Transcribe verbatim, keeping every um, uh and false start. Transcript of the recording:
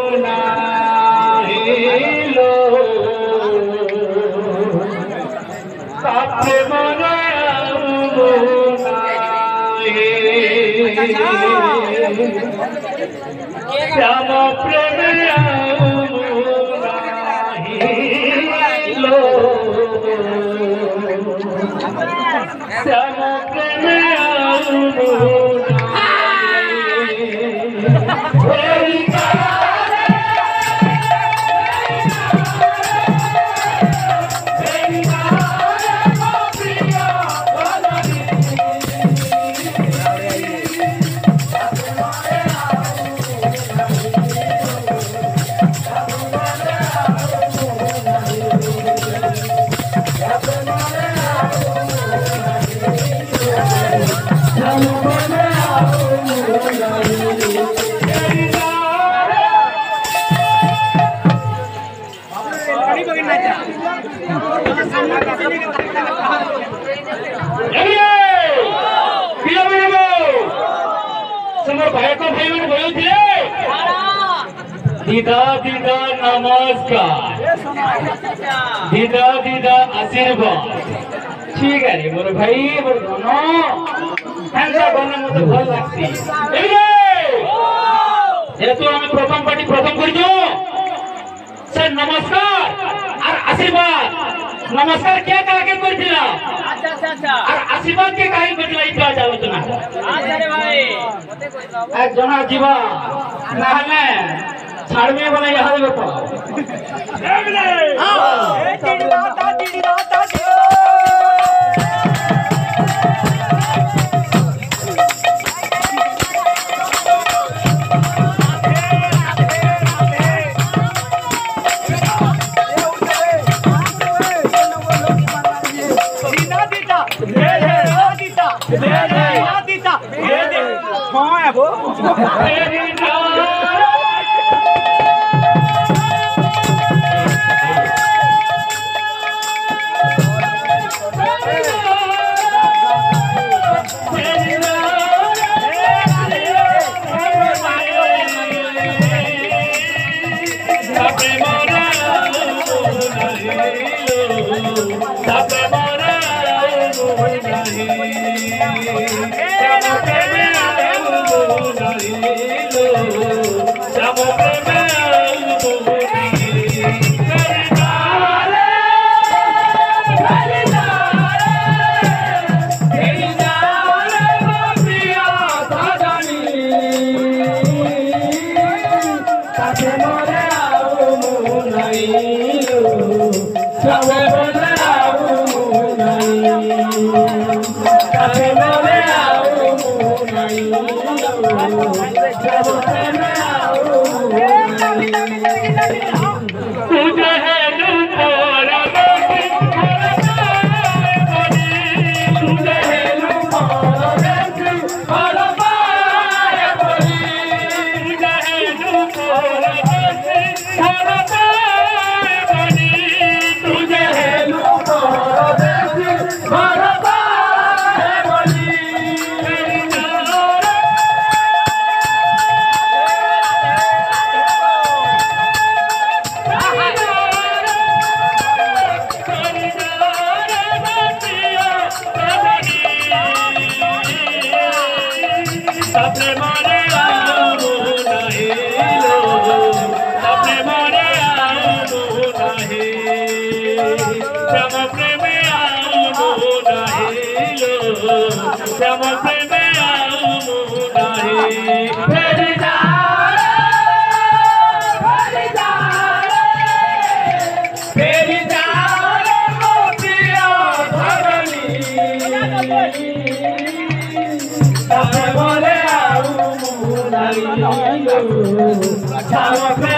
নাহিলো তাপে মনে শ্যাম প্রেমে নাহিলো শ্যাম প্রেমে दीदा दीदा नमस्कार दीदा दीदा आशीर्वाद ठीक है रे मोर भाई मोर दोनो हैंसा बने मते भल लागती ए जेतु हम प्रथम पार्टी प्रथम करिजो से नमस्कार और आशीर्वाद नमस्कार क्या काके करथिला अच्छा अच्छा अच्छा और आशीर्वाद के काहे करथिला इता आलोचना अच्छा रे भाई एक जना जीवा नाहले छाड़ में बना यहाँ देखो पड़ा हाँ तेरी राता तेरी राता हाँ है वो Chama